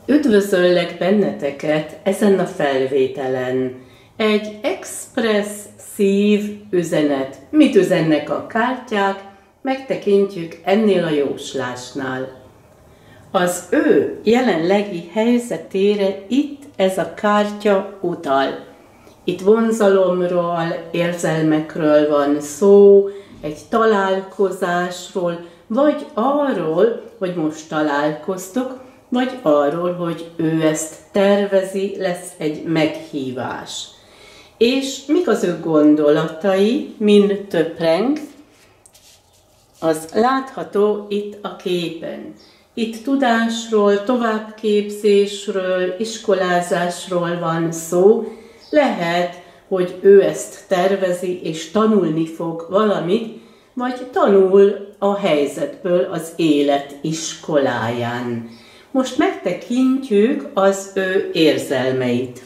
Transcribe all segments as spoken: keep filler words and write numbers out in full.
Üdvözöllek benneteket ezen a felvételen. Egy express szív üzenet. Mit üzennek a kártyák? Megtekintjük ennél a jóslásnál. Az ő jelenlegi helyzetére itt ez a kártya utal. Itt vonzalomról, érzelmekről van szó, egy találkozásról, vagy arról, hogy most találkoztok, vagy arról, hogy ő ezt tervezi, lesz egy meghívás. És mik az ő gondolatai, min töpreng, az látható itt a képen. Itt tudásról, továbbképzésről, iskolázásról van szó. Lehet, hogy ő ezt tervezi és tanulni fog valamit, vagy tanul a helyzetből az élet iskoláján. Most megtekintjük az ő érzelmeit.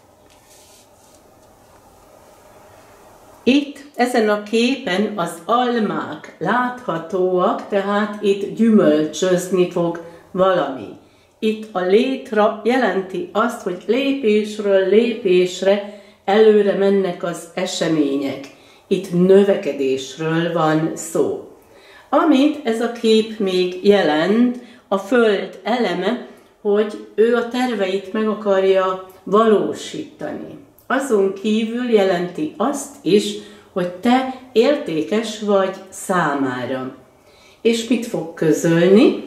Itt ezen a képen az almák láthatóak, tehát itt gyümölcsözni fog valami. Itt a létra jelenti azt, hogy lépésről lépésre előre mennek az események. Itt növekedésről van szó. Amit ez a kép még jelent, a föld eleme, hogy ő a terveit meg akarja valósítani. Azon kívül jelenti azt is, hogy te értékes vagy számára. És mit fog közölni?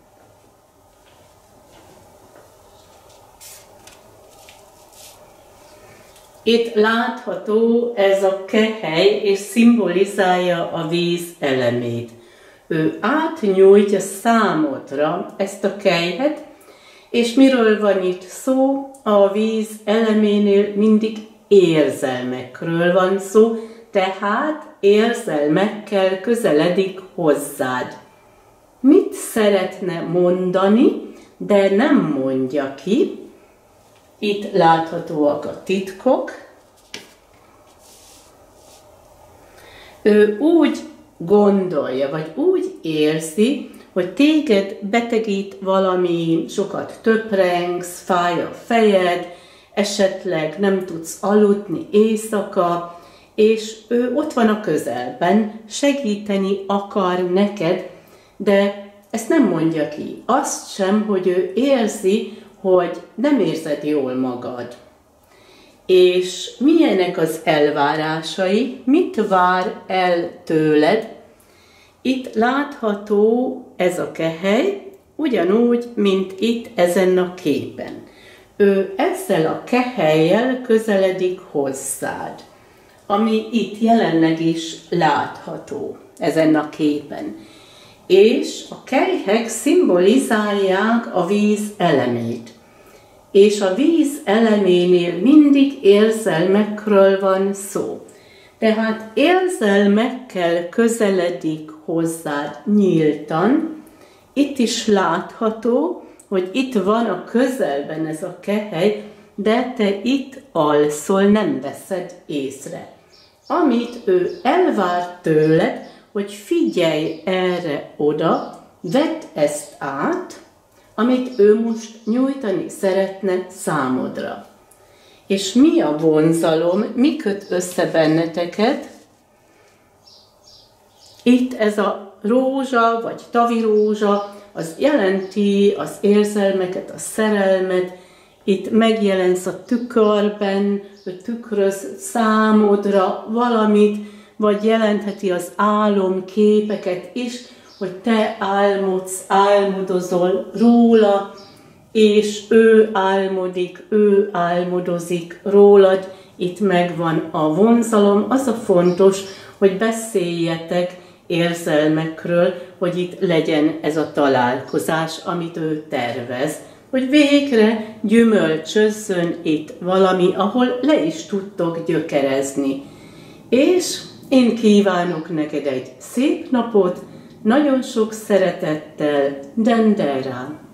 Itt látható ez a kehely, és szimbolizálja a víz elemét. Ő átnyújtja számodra ezt a kelyhet, és miről van itt szó? A víz eleménél mindig érzelmekről van szó, tehát érzelmekkel közeledik hozzád. Mit szeretne mondani, de nem mondja ki? Itt láthatóak a titkok. Ő úgy gondolja, vagy úgy érzi, hogy téged betegít valami, sokat töprengsz, fáj a fejed, esetleg nem tudsz aludni éjszaka, és ő ott van a közelben, segíteni akar neked, de ezt nem mondja ki. Azt sem, hogy ő érzi, hogy nem érzed jól magad. És milyenek az elvárásai, mit vár el tőled? Itt látható ez a kehely, ugyanúgy, mint itt ezen a képen. Ő ezzel a kehellyel közeledik hozzád, ami itt jelenleg is látható ezen a képen. És a kelyhek szimbolizálják a víz elemét. És a víz eleménél mindig érzelmekről van szó. Tehát érzelmekkel közeledik hozzád nyíltan. Itt is látható, hogy itt van a közelben ez a kehely, de te itt alszol, nem veszed észre. Amit ő elvár tőled, hogy figyelj erre oda, vedd ezt át, amit ő most nyújtani szeretne számodra. És mi a vonzalom, mi köt össze benneteket? Itt ez a rózsa, vagy tavirózsa, az jelenti az érzelmeket, a szerelmet. Itt megjelensz a tükörben, hogy tükröz számodra valamit, vagy jelentheti az álomképeket is, hogy te álmodsz, álmodozol róla, és ő álmodik, ő álmodozik rólad. Itt megvan a vonzalom, az a fontos, hogy beszéljetek érzelmekről, hogy itt legyen ez a találkozás, amit ő tervez, hogy végre gyümölcsözzön itt valami, ahol le is tudtok gyökerezni. És én kívánok neked egy szép napot, nagyon sok szeretettel, Dendera!